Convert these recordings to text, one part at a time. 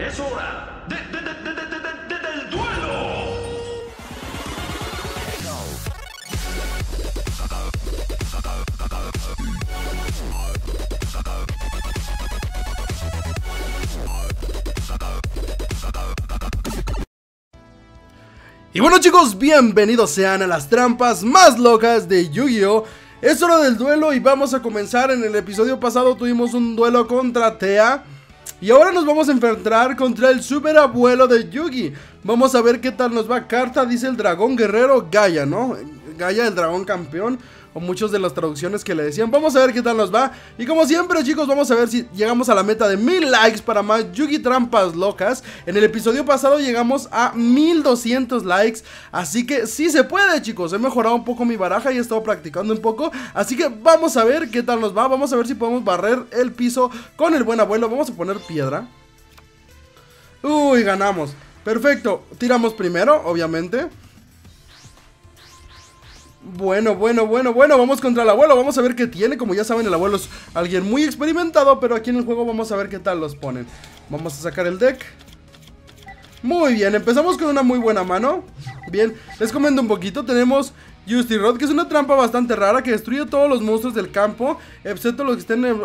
Es hora del duelo. Y bueno chicos, bienvenidos sean a las trampas más locas de Yu-Gi-Oh! Es hora del duelo y vamos a comenzar. En el episodio pasado tuvimos un duelo contra Tea y ahora nos vamos a enfrentar contra el super abuelo de Yugi. Vamos a ver qué tal nos va. Carta dice el dragón guerrero Gaia, ¿no? Gaia, el dragón campeón, o muchos de las traducciones que le decían. Vamos a ver qué tal nos va. Y como siempre chicos, vamos a ver si llegamos a la meta de 1000 likes para más Yu-Gi Trampas Locas. En el episodio pasado llegamos a 1200 likes, así que sí se puede chicos. He mejorado un poco mi baraja y he estado practicando un poco, así que vamos a ver qué tal nos va. Vamos a ver si podemos barrer el piso con el buen abuelo. Vamos a poner piedra. Uy, ganamos. Perfecto, tiramos primero, obviamente. Bueno, vamos contra el abuelo, vamos a ver qué tiene. Como ya saben, el abuelo es alguien muy experimentado, pero aquí en el juego vamos a ver qué tal los ponen. Vamos a sacar el deck. Muy bien, empezamos con una muy buena mano. Bien, les comento un poquito. Tenemos Justy Rod, que es una trampa bastante rara que destruye todos los monstruos del campo, excepto los que estén en...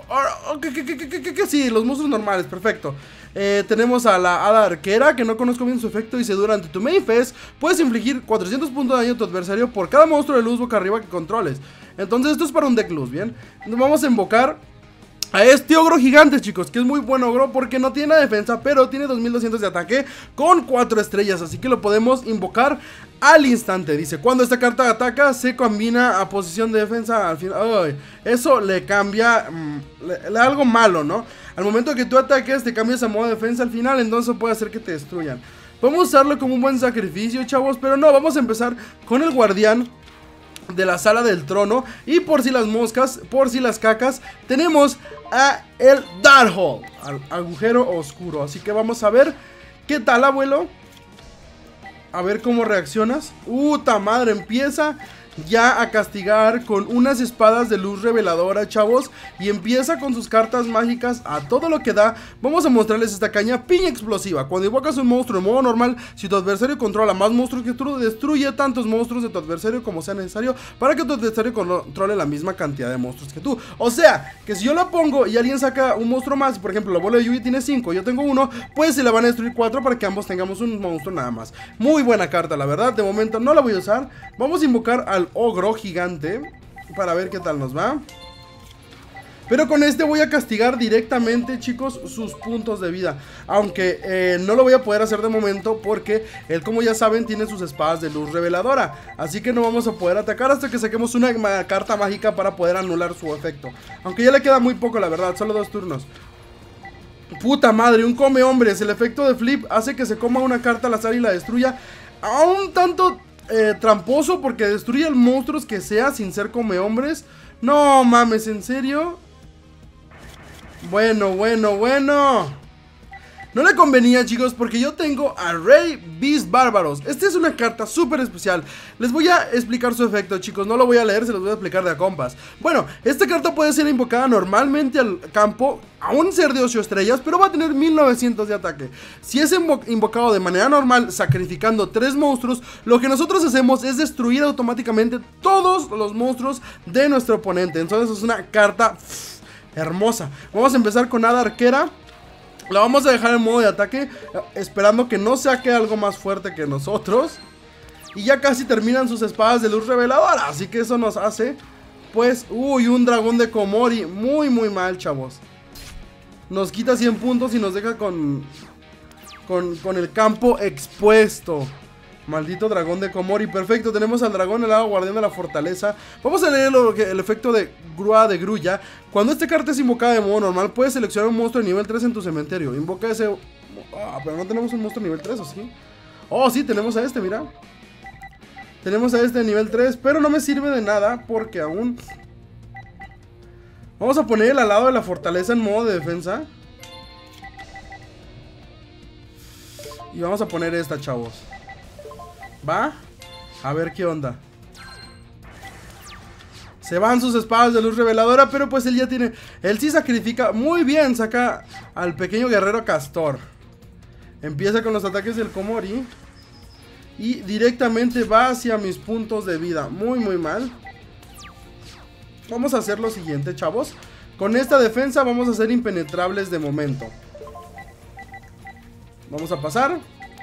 sí, los monstruos normales, perfecto. Tenemos a la hada arquera, que no conozco bien su efecto. Dice: durante tu main phase puedes infligir 400 puntos de daño a tu adversario por cada monstruo de luz boca arriba que controles. Entonces esto es para un deck luz, bien. Vamos a invocar a este ogro gigante, chicos, que es muy buen ogro porque no tiene defensa, pero tiene 2200 de ataque con 4 estrellas, así que lo podemos invocar al instante. Dice: cuando esta carta ataca, se combina a posición de defensa al final. Ay, eso le cambia algo malo, ¿no? Al momento que tú ataques, te cambias a modo de defensa al final, entonces puede hacer que te destruyan. Podemos usarlo como un buen sacrificio, chavos, pero no, vamos a empezar con el guardián de la sala del trono. Y por si las moscas, por si las cacas, tenemos a el Darkhold, al agujero oscuro. Así que vamos a ver qué tal, abuelo. A ver cómo reaccionas. ¡Ta madre! Empieza ya a castigar con unas espadas de luz reveladora, chavos, y empieza con sus cartas mágicas a todo lo que da. Vamos a mostrarles esta caña piña explosiva. Cuando invocas un monstruo en modo normal, si tu adversario controla más monstruos que tú, destruye tantos monstruos de tu adversario como sea necesario para que tu adversario controle la misma cantidad de monstruos que tú. O sea, que si yo la pongo y alguien saca un monstruo más, por ejemplo, el abuelo de Yugi tiene 5, yo tengo 1, pues se le van a destruir 4 para que ambos tengamos un monstruo nada más. Muy buena carta, la verdad. De momento no la voy a usar. Vamos a invocar al ogro gigante para ver qué tal nos va. Pero con este voy a castigar directamente, chicos, sus puntos de vida. Aunque no lo voy a poder hacer de momento porque él, como ya saben, tiene sus espadas de luz reveladora. Así que no vamos a poder atacar hasta que saquemos una carta mágica para poder anular su efecto. Aunque ya le queda muy poco, la verdad, solo 2 turnos. Puta madre, un come hombres. El efecto de flip hace que se coma una carta al azar y la destruya. A un tanto tramposo porque destruye monstruos que sea sin ser come hombres. No mames, ¿en serio? Bueno. No le convenía, chicos, porque yo tengo a Rey Beast Bárbaros. Esta es una carta súper especial. Les voy a explicar su efecto, chicos. No lo voy a leer, se los voy a explicar de a compas. Bueno, esta carta puede ser invocada normalmente al campo a un ser de 8 estrellas, pero va a tener 1900 de ataque. Si es invocado de manera normal, sacrificando 3 monstruos, lo que nosotros hacemos es destruir automáticamente todos los monstruos de nuestro oponente. Entonces es una carta hermosa. Vamos a empezar con hada arquera. La vamos a dejar en modo de ataque, esperando que no saque algo más fuerte que nosotros. Y ya casi terminan sus espadas de luz reveladora, así que eso nos hace, pues, uy, un dragón de Komori. Muy mal, chavos. Nos quita 100 puntos y nos deja con el campo expuesto. Maldito dragón de Komori. Perfecto, tenemos al dragón helado guardián de la fortaleza. Vamos a leer el efecto de grúa de grulla. Cuando esta carta es invocada de modo normal, puedes seleccionar un monstruo de nivel 3 en tu cementerio. Invoca ese... pero no tenemos un monstruo de nivel 3, ¿o sí? Oh, sí, tenemos a este, mira. Tenemos a este de nivel 3, pero no me sirve de nada porque aún... Vamos a poner el alado de la fortaleza en modo de defensa. Y vamos a poner esta, chavos. ¿Va? A ver qué onda. Se van sus espadas de luz reveladora, pero pues él ya tiene... Él sí sacrifica muy bien, saca al pequeño guerrero castor. Empieza con los ataques del Komori. Y directamente va hacia mis puntos de vida. Muy mal. Vamos a hacer lo siguiente, chavos. Con esta defensa vamos a ser impenetrables de momento. Vamos a pasar.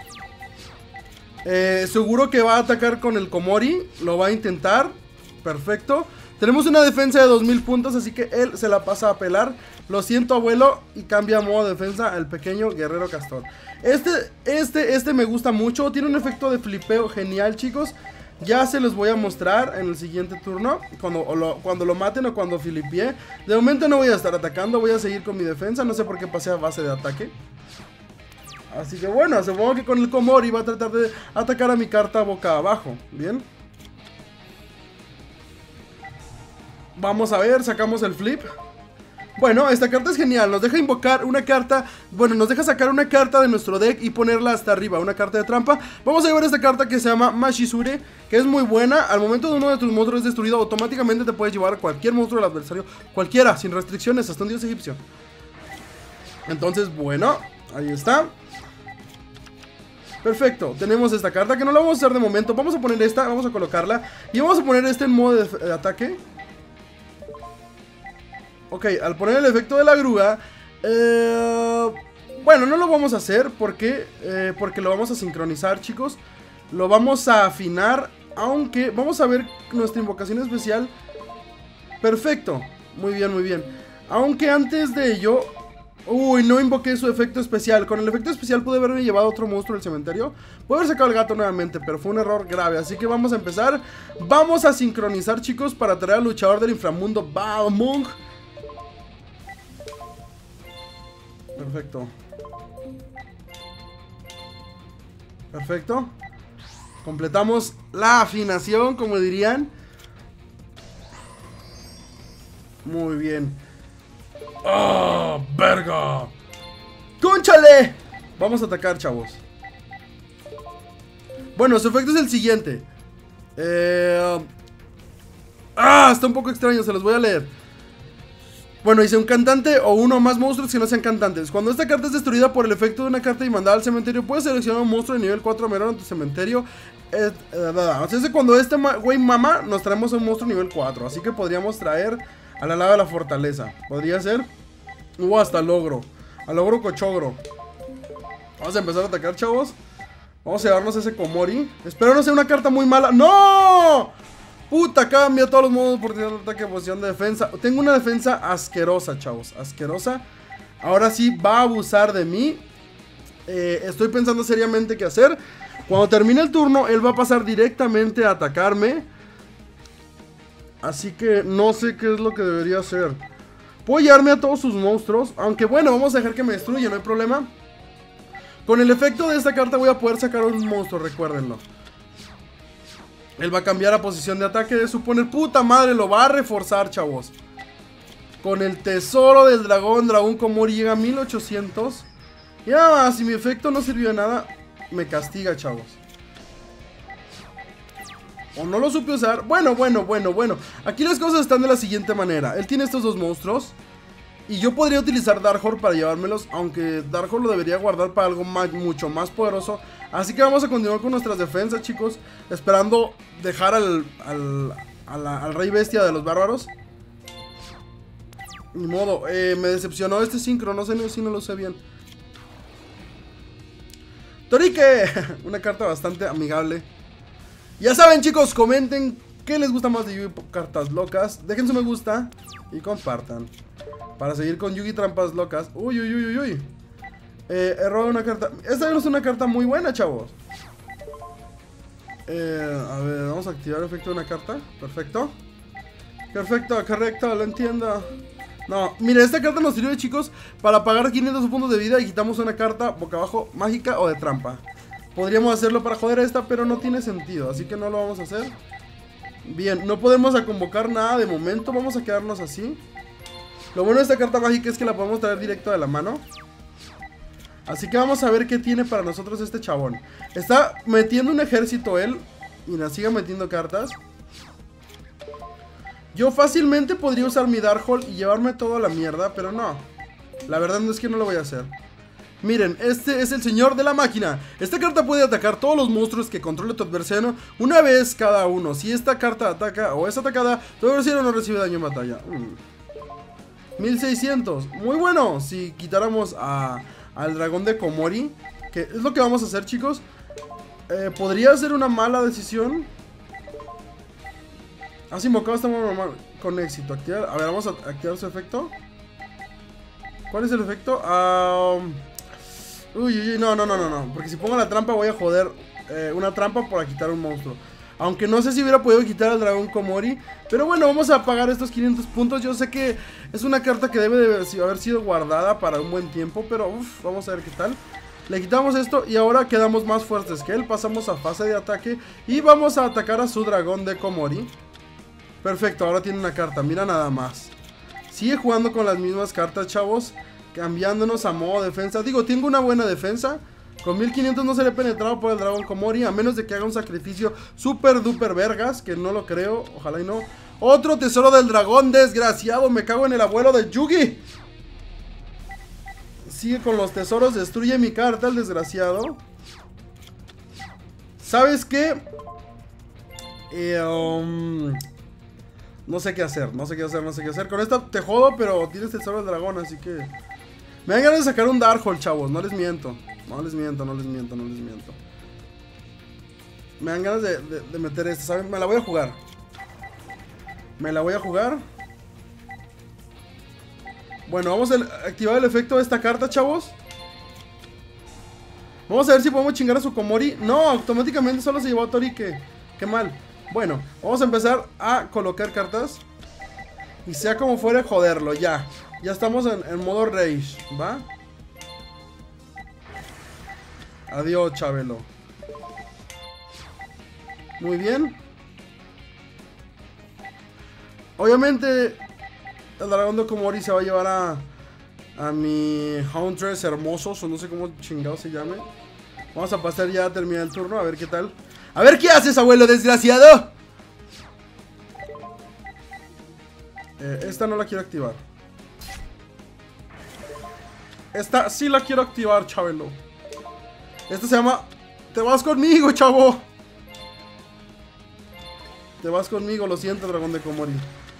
Seguro que va a atacar con el Komori. Lo va a intentar. Perfecto. Tenemos una defensa de 2000 puntos, así que él se la pasa a pelar. Lo siento, abuelo. Y cambia a modo defensa al pequeño guerrero castor. Este me gusta mucho. Tiene un efecto de flipeo genial, chicos. Ya se los voy a mostrar en el siguiente turno. Cuando lo maten o cuando flipee. De momento no voy a estar atacando. Voy a seguir con mi defensa. No sé por qué pasé a base de ataque. Así que bueno, supongo que con el Komori va a tratar de atacar a mi carta boca abajo. Bien. Vamos a ver, sacamos el flip. Bueno, esta carta es genial, nos deja invocar una carta. Bueno, nos deja sacar una carta de nuestro deck y ponerla hasta arriba, una carta de trampa. Vamos a llevar esta carta que se llama Mashizure, que es muy buena. Al momento de uno de tus monstruos es destruido, automáticamente te puedes llevar a cualquier monstruo del adversario, cualquiera, sin restricciones, hasta un dios egipcio. Entonces, bueno, ahí está. Perfecto, tenemos esta carta que no la vamos a usar de momento. Vamos a poner esta, vamos a colocarla. Y vamos a poner este en modo de ataque. Ok, al poner el efecto de la grúa, bueno, no lo vamos a hacer porque lo vamos a sincronizar, chicos. Lo vamos a afinar, aunque vamos a ver nuestra invocación especial. Perfecto, muy bien. Aunque antes de ello, uy, no invoqué su efecto especial. Con el efecto especial pude haberme llevado otro monstruo del cementerio. Pude haber sacado al gato nuevamente, pero fue un error grave. Así que vamos a empezar. Vamos a sincronizar, chicos, para traer al luchador del inframundo, Balmung. Perfecto. Completamos la afinación, como dirían. Muy bien. ¡Ah, verga! ¡Cónchale! Vamos a atacar, chavos. Bueno, su efecto es el siguiente. Está un poco extraño, se los voy a leer. Bueno, dice un cantante o uno o más monstruos que no sean cantantes. Cuando esta carta es destruida por el efecto de una carta y mandada al cementerio, puedes seleccionar un monstruo de nivel 4 menor en tu cementerio. Entonces, cuando este güey mama, nos traemos a un monstruo nivel 4. Así que podríamos traer a la lava de la fortaleza. Podría ser. Hasta logro. Al logro cochogro. Vamos a empezar a atacar, chavos. Vamos a llevarnos ese Komori. Espero no sea una carta muy mala. ¡No! Puta, cambia todos los modos por tirar ataque, posición de defensa. Tengo una defensa asquerosa, chavos. Asquerosa. Ahora sí va a abusar de mí. Estoy pensando seriamente qué hacer. Cuando termine el turno, él va a pasar directamente a atacarme. Así que no sé qué es lo que debería hacer. Puedo llevarme a todos sus monstruos. Aunque bueno, vamos a dejar que me destruya, no hay problema. Con el efecto de esta carta voy a poder sacar un monstruo, recuérdenlo. Él va a cambiar la posición de ataque de su poner. Puta madre, lo va a reforzar, chavos. Con el tesoro del dragón Komori llega a 1800. Y nada más, si mi efecto no sirvió de nada, me castiga, chavos. O no lo supe usar. Bueno. Aquí las cosas están de la siguiente manera. Él tiene estos dos monstruos. Y yo podría utilizar Darkhor para llevármelos, aunque Darkhor lo debería guardar para algo mucho más poderoso. Así que vamos a continuar con nuestras defensas, chicos. Esperando dejar al rey bestia de los bárbaros. Ni modo, me decepcionó este sincro, no sé si no lo sé bien. Torique, una carta bastante amigable. Ya saben, chicos, comenten qué les gusta más de Yu-Gi Cartas Locas. Dejen su me gusta y compartan para seguir con Yu-Gi Trampas Locas. Uy. He robado una carta. Esta no es una carta muy buena, chavos. A ver, vamos a activar el efecto de una carta. Perfecto, correcto, lo entiendo. No, mire, esta carta nos sirve, chicos, para pagar 500 puntos de vida y quitamos una carta boca abajo mágica o de trampa. Podríamos hacerlo para joder a esta, pero no tiene sentido, así que no lo vamos a hacer. Bien, no podemos convocar nada de momento, vamos a quedarnos así. Lo bueno de esta carta mágica es que la podemos traer directo de la mano. Así que vamos a ver qué tiene para nosotros este chabón. Está metiendo un ejército él y nos sigue metiendo cartas. Yo fácilmente podría usar mi Darkhold y llevarme todo a la mierda, pero no. La verdad no es que no lo voy a hacer. Miren, este es el señor de la máquina. Esta carta puede atacar todos los monstruos que controle tu adversario una vez cada uno. Si esta carta ataca o es atacada, tu adversario no recibe daño en batalla. 1600, muy bueno. Si quitáramos al dragón de Komori, que es lo que vamos a hacer, chicos. Podría ser una mala decisión. Has invocado esta normal con éxito. Activar, a ver, vamos a activar su efecto. ¿Cuál es el efecto? Uy, no, porque si pongo la trampa voy a joder una trampa para quitar un monstruo. Aunque no sé si hubiera podido quitar al dragón Komori. Pero bueno, vamos a pagar estos 500 puntos. Yo sé que es una carta que debe de haber sido guardada para un buen tiempo. Pero vamos a ver qué tal. Le quitamos esto y ahora quedamos más fuertes que él. Pasamos a fase de ataque y vamos a atacar a su dragón de Komori. Perfecto, ahora tiene una carta, mira nada más. Sigue jugando con las mismas cartas, chavos. Cambiándonos a modo defensa. Digo, tengo una buena defensa. Con 1500 no seré penetrado por el dragón Komori, a menos de que haga un sacrificio super duper vergas, que no lo creo, ojalá y no. Otro tesoro del dragón, desgraciado, me cago en el abuelo de Yugi. Sigue con los tesoros, destruye mi carta, el desgraciado. ¿Sabes qué? No sé qué hacer. Con esta te jodo, pero tienes tesoro del dragón, así que... Me dan ganas de sacar un Darkhold, chavos, no les miento. No les miento. Me dan ganas de meter esta, ¿saben? Me la voy a jugar. Bueno, vamos a activar el efecto de esta carta, chavos. Vamos a ver si podemos chingar a su Komori. No, automáticamente solo se llevó a Torike. Qué mal. Bueno, vamos a empezar a colocar cartas. Y sea como fuere, joderlo, ya. Ya estamos en modo rage, ¿va? Adiós, Chabelo. Muy bien. Obviamente el dragón de Komori se va a llevar a mi Hauntress hermosos, o no sé cómo chingado se llame. Vamos a pasar ya a terminar el turno, a ver qué tal. A ver qué haces, abuelo desgraciado. Esta no la quiero activar. Esta sí la quiero activar, Chabelo. Esta se llama Te vas conmigo, chavo. Te vas conmigo, lo siento, dragón de Komori.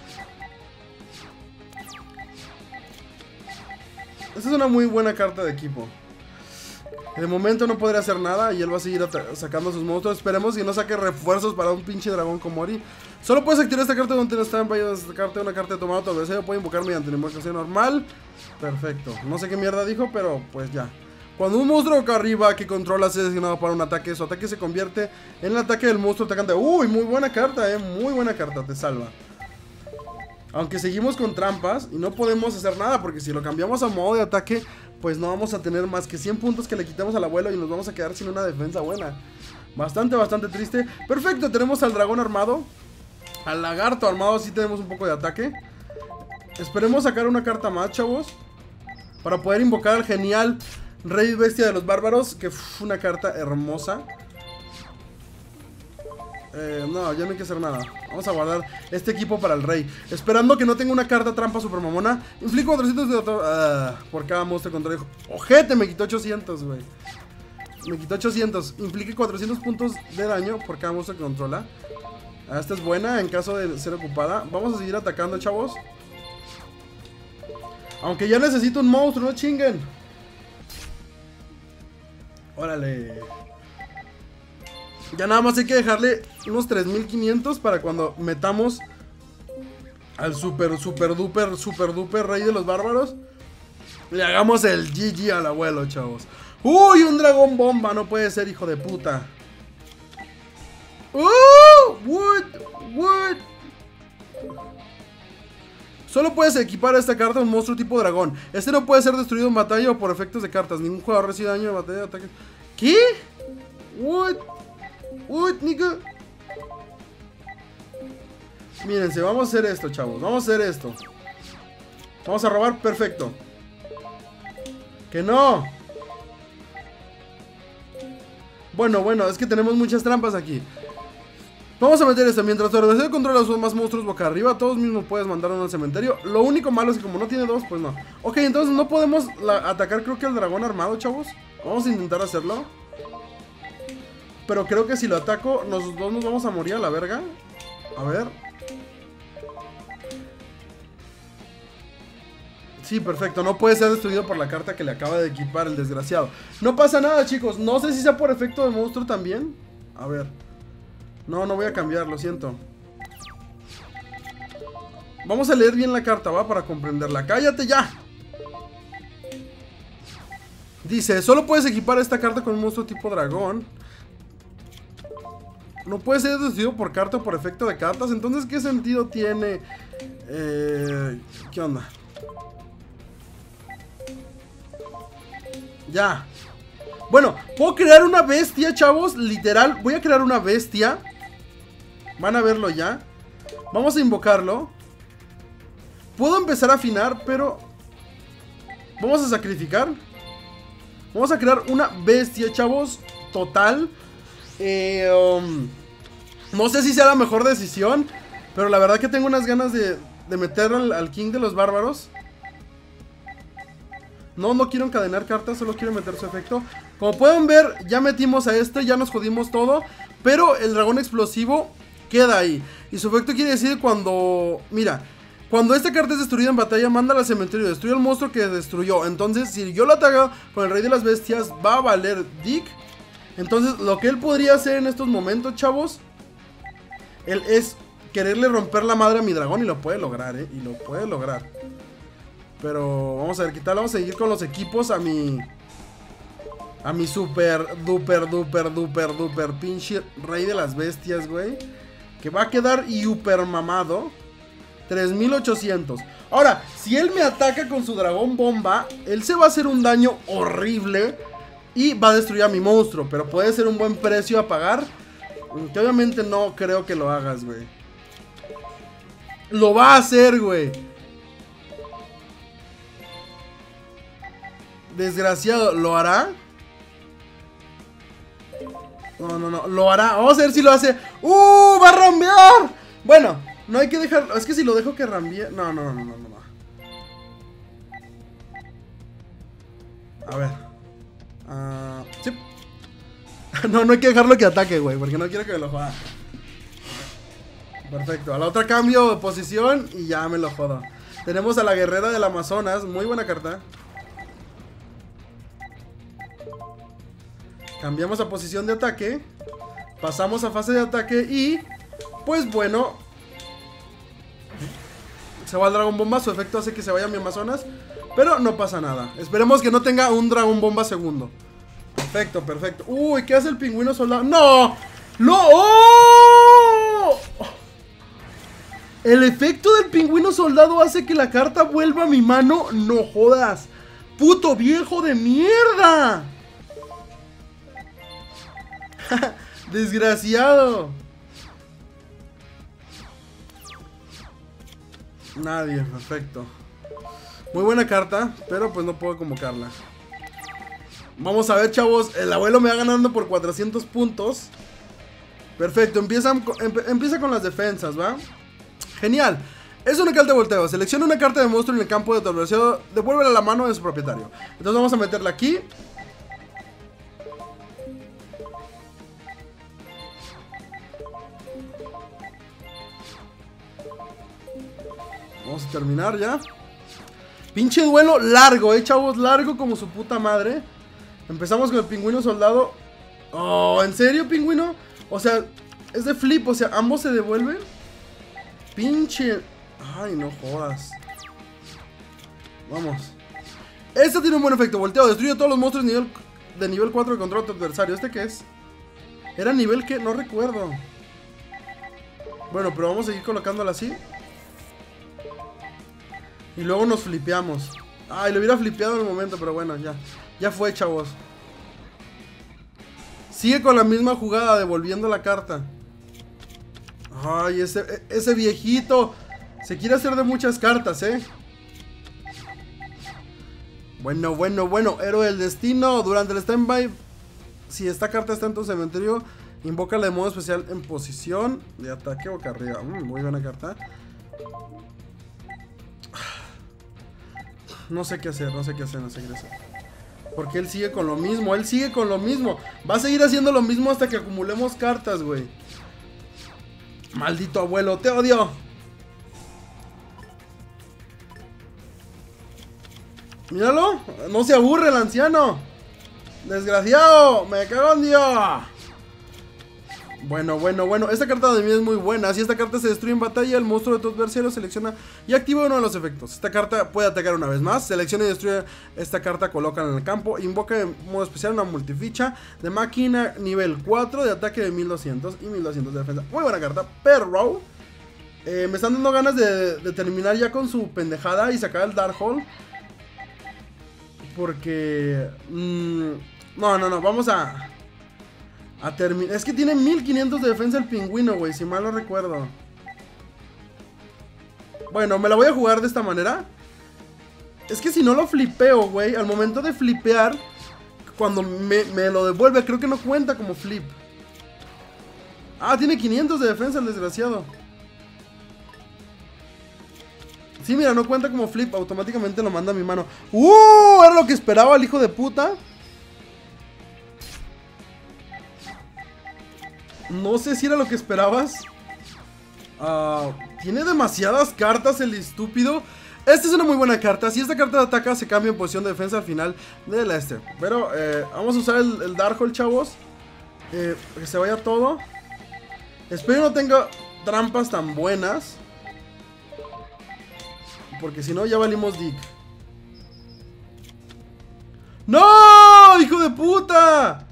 Esta es una muy buena carta de equipo. De momento no podrá hacer nada y él va a seguir sacando sus monstruos. Esperemos que no saque refuerzos para un pinche dragón Komori. Solo puedes activar esta carta donde no está una carta de tomado tu adversario. Puede invocar mediante una invocación normal. Perfecto. No sé qué mierda dijo, pero pues ya. Cuando un monstruo acá arriba que controla es designado para un ataque, su ataque se convierte en el ataque del monstruo atacante. Uy, muy buena carta, muy buena carta, te salva. Aunque seguimos con trampas y no podemos hacer nada, porque si lo cambiamos a modo de ataque, pues no vamos a tener más que 100 puntos que le quitamos al abuelo y nos vamos a quedar sin una defensa buena. Bastante triste. Perfecto, tenemos al dragón armado. Al lagarto armado sí tenemos un poco de ataque. Esperemos sacar una carta más, chavos, para poder invocar al genial Rey Bestia de los Bárbaros, que fue una carta hermosa. No, ya no hay que hacer nada. Vamos a guardar este equipo para el rey, esperando que no tenga una carta trampa super mamona. Inflige 400 de por cada monstruo control. Ojete, me quitó 800, güey. Me quitó 800. Implique 400 puntos de daño por cada monstruo que controla. Esta es buena en caso de ser ocupada. Vamos a seguir atacando, chavos. Aunque ya necesito un monstruo, no chinguen. Órale. Ya nada más hay que dejarle unos 3500 para cuando metamos al super duper rey de los bárbaros. Le hagamos el GG al abuelo, chavos. Uy, un dragón bomba, no puede ser, hijo de puta. Wood. Solo puedes equipar a esta carta un monstruo tipo dragón. Este no puede ser destruido en batalla o por efectos de cartas. Ningún jugador recibe daño en batalla de ataque. ¿Qué? What, nigga? Mírense, vamos a hacer esto, chavos. Vamos a hacer esto. Vamos a robar, perfecto. ¡Que no! Bueno, es que tenemos muchas trampas aquí. Vamos a meter esto. Mientras tu adversario controla a sus más monstruos boca arriba, todos mismos puedes mandar uno al cementerio. Lo único malo es que como no tiene dos, pues no. Ok, entonces no podemos atacar, creo que al dragón armado, chavos. Vamos a intentar hacerlo. Pero creo que si lo ataco, los dos nos vamos a morir a la verga. A ver. Sí, perfecto, no puede ser destruido por la carta que le acaba de equipar el desgraciado. No pasa nada, chicos, no sé si sea por efecto de monstruo también. A ver. No voy a cambiar, lo siento. Vamos a leer bien la carta, ¿va? Para comprenderla. ¡Cállate ya! Dice, solo puedes equipar esta carta con un monstruo tipo dragón. No puede ser deducido por carta o por efecto de cartas. Entonces, ¿qué sentido tiene? ¿Qué onda? Ya. Bueno, puedo crear una bestia, chavos. Literal, voy a crear una bestia. Van a verlo ya. Vamos a invocarlo. Puedo empezar a afinar, pero vamos a sacrificar. Vamos a crear una bestia, chavos. Total. No sé si sea la mejor decisión, pero la verdad que tengo unas ganas de meter al King de los Bárbaros. No quiero encadenar cartas, solo quiero meter su efecto. Como pueden ver, ya metimos a este, ya nos jodimos todo. Pero el dragón explosivo queda ahí. Y su efecto quiere decir cuando... Mira, cuando esta carta es destruida en batalla, mándala al cementerio, destruye al monstruo que destruyó. Entonces, si yo lo ataco con el rey de las bestias, va a valer Dick. Entonces, lo que él podría hacer en estos momentos, chavos, él es quererle romper la madre a mi dragón. Y lo puede lograr, y lo puede lograr. Pero vamos a ver qué tal. Vamos a seguir con los equipos a mi super duper pinche rey de las bestias, güey. Que va a quedar hiper mamado. 3800. Ahora, si él me ataca con su dragón bomba, él se va a hacer un daño horrible y va a destruir a mi monstruo. Pero puede ser un buen precio a pagar, que obviamente no creo que lo hagas, güey. Lo va a hacer, güey. Desgraciado, ¿lo hará? No, lo hará. Vamos a ver si lo hace. ¡Va a rambear! Bueno, no hay que dejarlo. Es que si lo dejo que rambee. No. A ver. Sí. No hay que dejarlo que ataque, güey, porque no quiero que me lo joda. Perfecto, a la otra cambio de posición y ya me lo jodo. Tenemos a la guerrera del Amazonas. Muy buena carta. Cambiamos a posición de ataque. Pasamos a fase de ataque y... Pues bueno, se va el dragón bomba. Su efecto hace que se vaya mi Amazonas, pero no pasa nada. Esperemos que no tenga un dragón bomba segundo. Perfecto. Uy, ¿qué hace el pingüino soldado? ¡No! ¡Oh! El efecto del pingüino soldado hace que la carta vuelva a mi mano. No jodas. ¡Puto viejo de mierda! Desgraciado. Nadie, perfecto. Muy buena carta, pero pues no puedo convocarla. Vamos a ver, chavos. El abuelo me va ganando por 400 puntos. Perfecto, empieza con las defensas, ¿va? Genial. Es una carta de volteo. Selecciona una carta de monstruo en el campo de tu adversario. Devuélvela a la mano de su propietario. Entonces vamos a meterla aquí. Vamos a terminar ya. Pinche duelo largo, chavos. Largo como su puta madre. Empezamos con el pingüino soldado. Oh, ¿en serio, pingüino? O sea, es de flip. O sea, ambos se devuelven. Pinche... Ay, no jodas. Vamos. Este tiene un buen efecto. Volteo. Destruye todos los monstruos de nivel 4 de control de tu adversario. ¿Este qué es? ¿Era nivel que? No recuerdo. Bueno, pero vamos a seguir colocándola así. Y luego nos flipeamos. Ay, lo hubiera flipeado en el momento, pero bueno, ya. Ya fue, chavos. Sigue con la misma jugada, devolviendo la carta. Ay, ese viejito se quiere hacer de muchas cartas, Bueno. Héroe del destino. Durante el standby, si esta carta está en tu cementerio, Invócala de modo especial en posición de ataque boca arriba. Muy buena carta. No sé qué hacer. Porque él sigue con lo mismo. Va a seguir haciendo lo mismo hasta que acumulemos cartas, güey. Maldito abuelo, te odio. Míralo. No se aburre el anciano. Desgraciado. Me cago en Dios. Bueno. Esta carta de mí es muy buena. Si esta carta se destruye en batalla, el monstruo de tu adversario selecciona y activa uno de los efectos. Esta carta puede atacar una vez más. Selecciona y destruye esta carta, colócala en el campo. Invoca en modo especial una multificha de máquina nivel 4 de ataque de 1200 y 1200 de defensa. Muy buena carta, pero me están dando ganas de terminar ya con su pendejada y sacar el Dark Hole. Porque... No, vamos a terminar. Es que tiene 1500 de defensa el pingüino, güey, si mal no recuerdo. Bueno, me la voy a jugar de esta manera. Es que si no lo flipeo, güey, al momento de flipear, cuando me lo devuelve, creo que no cuenta como flip. Ah, tiene 500 de defensa el desgraciado. Sí, mira, no cuenta como flip, automáticamente lo manda a mi mano. Era lo que esperaba el hijo de puta. No sé si era lo que esperabas. Tiene demasiadas cartas el estúpido. Esta es una muy buena carta. Si esta carta de ataca, se cambia en posición de defensa al final del este. Pero vamos a usar el Dark Hole, chavos. Que se vaya todo. Espero no tenga trampas tan buenas. Porque si no, ya valimos dick. ¡No! ¡Hijo de puta!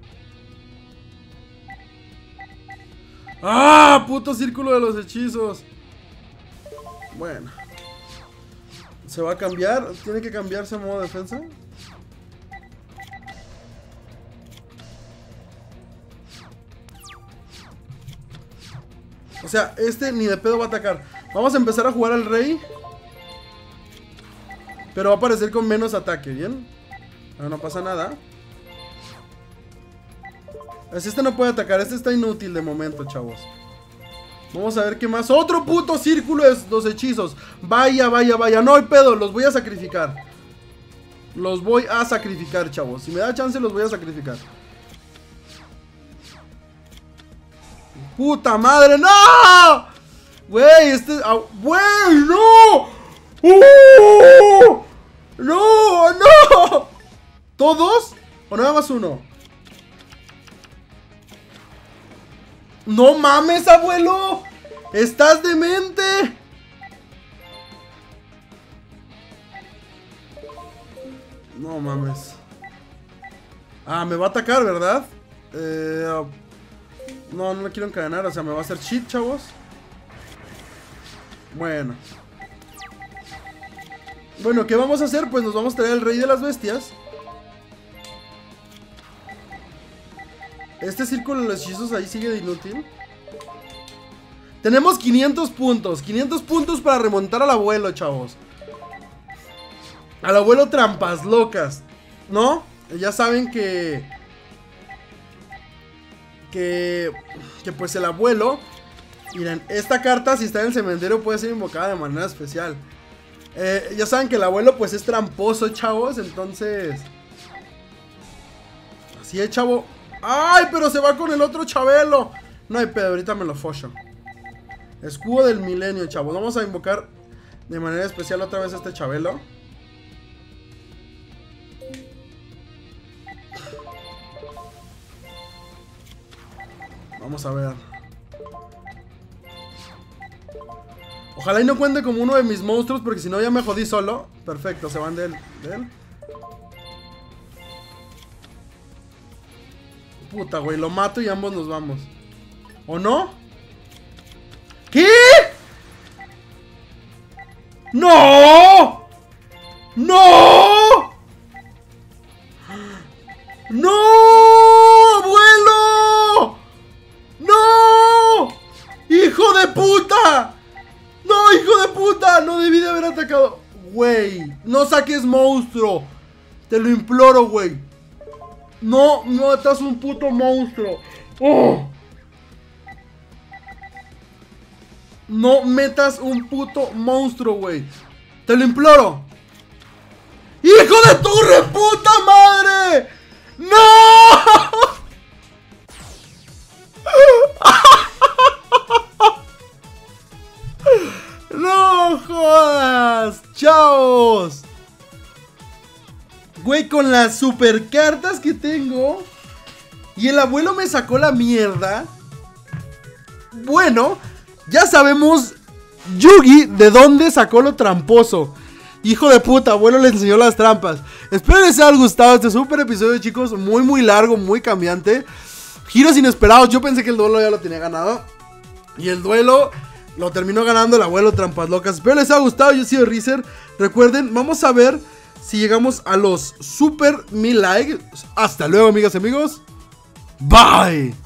¡Ah! Puto círculo de los hechizos. Bueno. ¿Se va a cambiar? ¿Tiene que cambiarse a modo defensa? O sea, este ni de pedo va a atacar. Vamos a empezar a jugar al rey. Pero va a aparecer con menos ataque, ¿bien? No pasa nada. Este no puede atacar, este está inútil de momento, chavos. Vamos a ver qué más. ¡Otro puto círculo de los hechizos! Vaya. No hay pedo, los voy a sacrificar. Chavos. Si me da chance, los voy a sacrificar. ¡Puta madre! ¡No! Güey, ¡güey, no! ¡No! ¿Todos? ¿O nada más uno? ¡No mames, abuelo! ¡Estás demente! No mames. Me va a atacar, ¿verdad? No le quiero encadenar. O sea, me va a hacer cheat, chavos. Bueno, ¿qué vamos a hacer? Pues nos vamos a traer el rey de las bestias. Este círculo de los hechizos ahí sigue de inútil. Tenemos 500 puntos. 500 puntos para remontar al abuelo, chavos. Al abuelo trampas locas, ¿no? Ya saben que pues el abuelo... Miren, esta carta, si está en el cementerio, puede ser invocada de manera especial. Ya saben que el abuelo pues es tramposo, chavos. Entonces... Así es, chavo. ¡Ay! Pero se va con el otro chabelo. No hay pedo, ahorita me lo follo. Escudo del milenio, chavos. Vamos a invocar de manera especial otra vez a este chabelo. Vamos a ver. Ojalá y no cuente como uno de mis monstruos, porque si no ya me jodí solo. Perfecto, se van de él. Puta, güey, lo mato y ambos nos vamos. ¿O no? ¿Qué? ¡No! ¡No! ¡No! ¡Abuelo! ¡No! ¡Hijo de puta! ¡No, hijo de puta! No debí de haber atacado. Güey, no saques monstruo. Te lo imploro, güey. No matas un puto monstruo. ¡Oh! No metas un puto monstruo, güey. Te lo imploro. ¡Hijo de tu reputa madre! ¡No! ¡No jodas! ¡Chavos! Güey, con las super cartas que tengo. Y el abuelo me sacó la mierda. Bueno, ya sabemos Yugi de dónde sacó lo tramposo. Hijo de puta, abuelo le enseñó las trampas. Espero les haya gustado este super episodio, chicos. Muy largo, muy cambiante. Giros inesperados, yo pensé que el duelo ya lo tenía ganado. Y el duelo lo terminó ganando el abuelo Trampas Locas. Espero les haya gustado, yo soy Rizer. Recuerden, vamos a ver si llegamos a los super 1000 likes. Hasta luego, amigas y amigos. Bye.